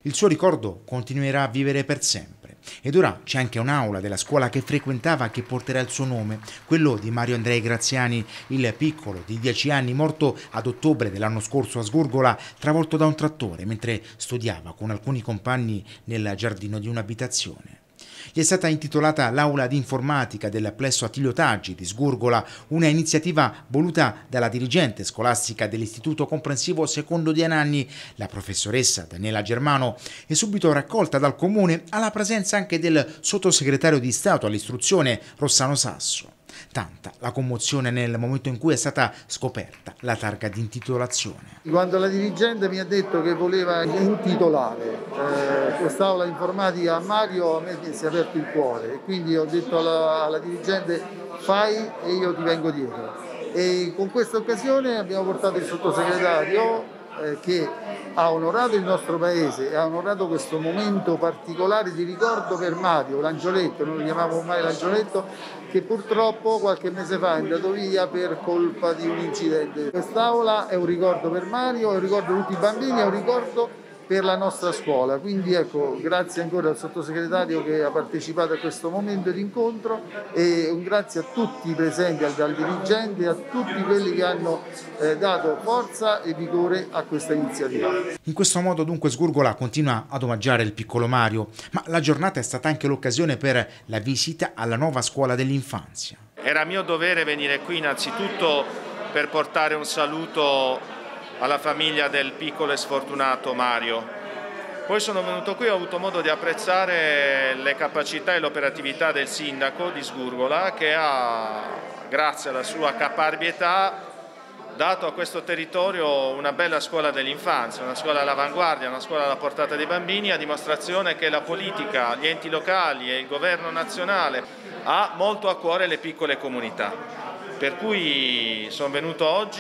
Il suo ricordo continuerà a vivere per sempre. Ed ora c'è anche un'aula della scuola che frequentava che porterà il suo nome, quello di Mario Andrei Graziani, il piccolo di 10 anni, morto ad ottobre dell'anno scorso a Sgurgola, travolto da un trattore mentre studiava con alcuni compagni nel giardino di un'abitazione. Gli è stata intitolata l'Aula di Informatica del Plesso Attilio Taggi di Sgurgola, una iniziativa voluta dalla dirigente scolastica dell'Istituto Comprensivo Secondo di Anagni, la professoressa Daniela Germano, e subito raccolta dal Comune alla presenza anche del sottosegretario di Stato all'istruzione Rossano Sasso. Tanta la commozione nel momento in cui è stata scoperta la targa di intitolazione. Quando la dirigente mi ha detto che voleva intitolare quest'aula informatica a Mario, a me si è aperto il cuore e quindi ho detto alla dirigente: fai e io ti vengo dietro. E con questa occasione abbiamo portato il sottosegretario che ha onorato il nostro paese e ha onorato questo momento particolare di ricordo per Mario Langioletto, noi lo chiamiamo ormai Langioletto, che purtroppo qualche mese fa è andato via per colpa di un incidente. Quest'aula è un ricordo per Mario, è un ricordo per tutti i bambini, è un ricordo per la nostra scuola, quindi ecco, grazie ancora al sottosegretario che ha partecipato a questo momento di incontro e un grazie a tutti i presenti, al dirigente e a tutti quelli che hanno dato forza e vigore a questa iniziativa. In questo modo dunque Sgurgola continua ad omaggiare il piccolo Mario, ma la giornata è stata anche l'occasione per la visita alla nuova scuola dell'infanzia. Era mio dovere venire qui innanzitutto per portare un saluto alla famiglia del piccolo e sfortunato Mario. Poi sono venuto qui e ho avuto modo di apprezzare le capacità e l'operatività del sindaco di Sgurgola che ha, grazie alla sua caparbietà, dato a questo territorio una bella scuola dell'infanzia, una scuola all'avanguardia, una scuola alla portata dei bambini, a dimostrazione che la politica, gli enti locali e il governo nazionale ha molto a cuore le piccole comunità. Per cui sono venuto oggi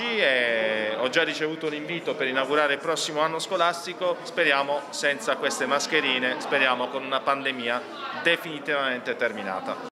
e ho già ricevuto un invito per inaugurare il prossimo anno scolastico, speriamo senza queste mascherine, speriamo con una pandemia definitivamente terminata.